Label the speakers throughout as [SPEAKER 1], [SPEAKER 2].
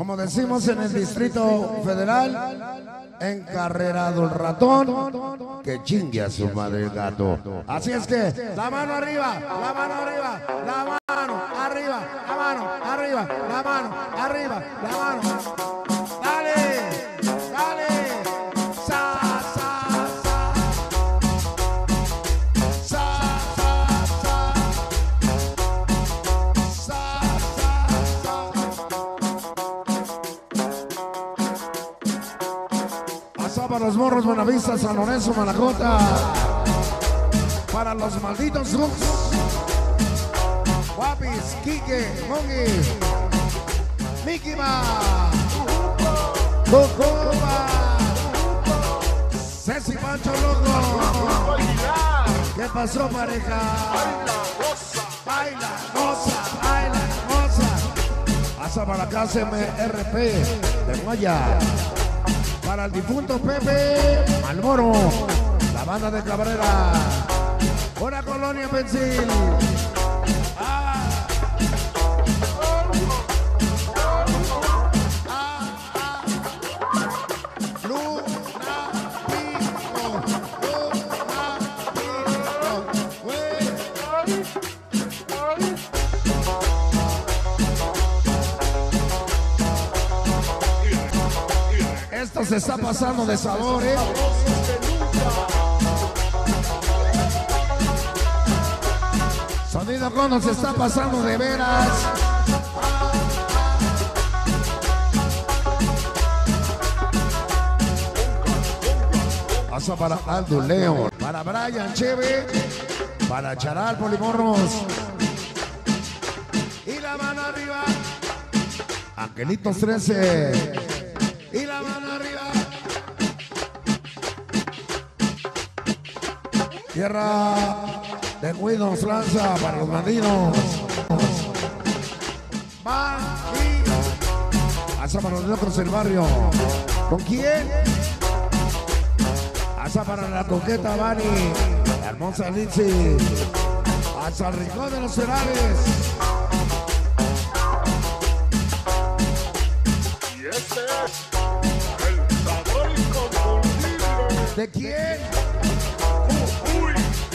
[SPEAKER 1] Como decimos en el Distrito Federal, encarrerado el ratón, que chingue a su madre el gato. Así es que, la mano arriba, la mano arriba, la mano arriba, la mano arriba, la mano arriba, la mano. Dale, dale, sa, sa, sa, sa, sa, sa, sa. Para los morros Buenavista, San Lorenzo, Malacota. Para los malditos Lux, Guapis, Quique, Mongi, Mickey Ma, Cocoba, Ceci Pancho Loco. ¿Qué pasó, pareja? Baila, goza, baila, goza. Pasa para la casa MRP de Guaya. Para el difunto Pepe Malboro, la banda de Cabrera, una colonia Pensil. Esto se está pasando de sabor, ¿eh? Sonido Cono se está pasando de veras. Pasa para Aldo León, para Brian Cheve, para Charal Polimorros. Y la mano arriba, Angelitos 13. Y la mano arriba. Tierra de Cuidos lanza para los bandidos. Va y hasta para los locos del barrio. ¿Con quién? Hasta para la coqueta Bani, la hermosa Lindsay. Hasta el rincón de los Cerales.
[SPEAKER 2] Y este es el sabor inconfundible.
[SPEAKER 1] ¿De quién?
[SPEAKER 2] Uy,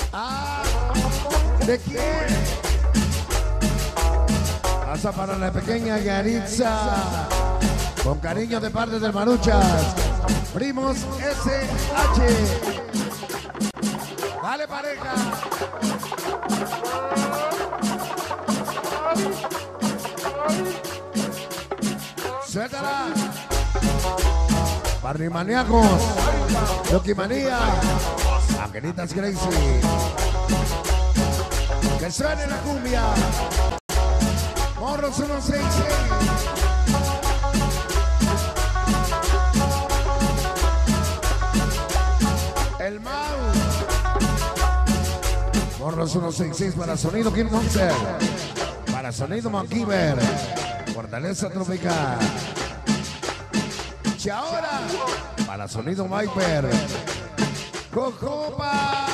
[SPEAKER 1] ¿De quién? Pasa para la pequeña Yaritza. Con cariño de parte del Maruchas. Primos SH. Dale, pareja. Suéltala. Barrimaniacos. Loki Manía. Angelitas Gracie. Que suene la cumbia. Morros 166. El Mau. Morros 166 para Sonido King Monster. Para Sonido MacGyver. Fortaleza Tropical. Y ahora para Sonido Viper. Cocopa.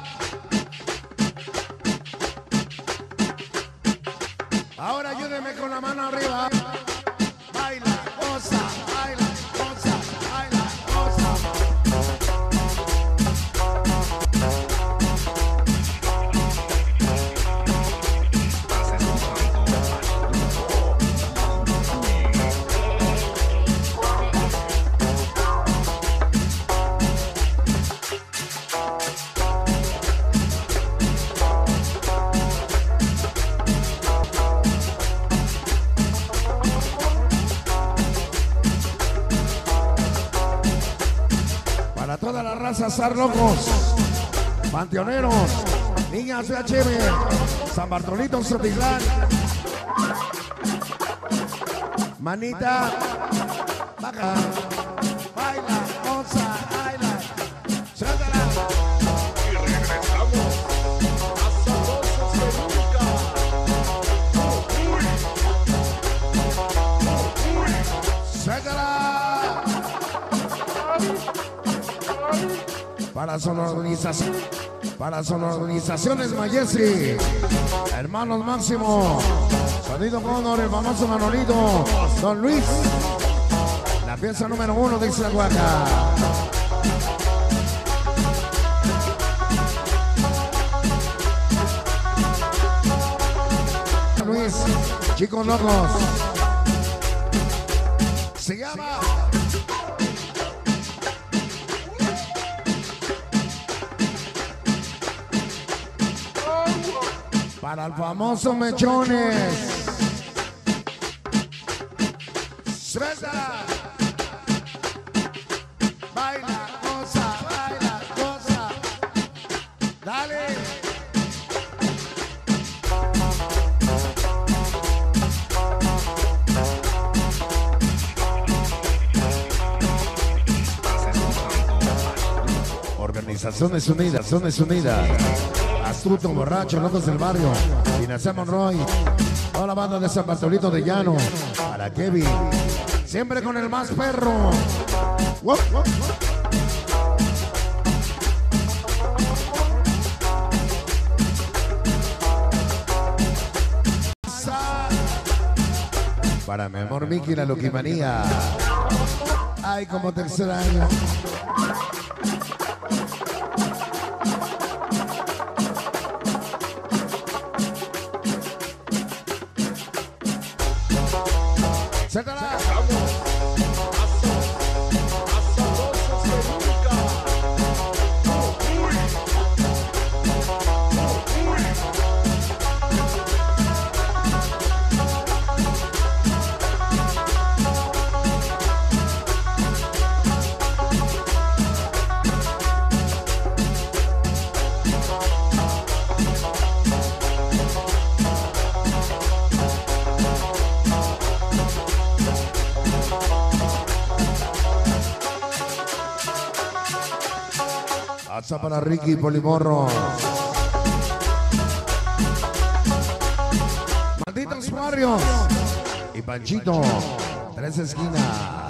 [SPEAKER 1] Ahora ayúdeme con la mano arriba. Baila, goza, baila, goza, baila, goza. Para toda la raza Zar Locos, Panteoneros, Niñas VHM, San Bartolito Sotitlán, manita, baja, baila, goza, baila, suéltala.
[SPEAKER 2] y regresamos a sabrosos de nunca. Uy,
[SPEAKER 1] Suéltala. Para sonorizaciones Mayesi, hermanos Máximo, Sonido Cóndor, el famoso Manolito, Don Luis. La pieza número 1 de Ixtlahuaca. Luis, Chicos Locos. Se llama para el famoso Mechones. Suéltala. Baila, cosa. Dale. Organizaciones Unidas. Astuto, Borracho, Locos del Barrio, Dinastía Monroy, toda la banda de San Bartolito de Llano, para Kevin, siempre con el más perro. ¡Wow! Para mi amor Miki, la Loquimanía. Ay, como tercer año. ¡Sácala! Hasta para Ricky Polimorro. Malditos Barrios. Y Panchito, Tres Esquinas.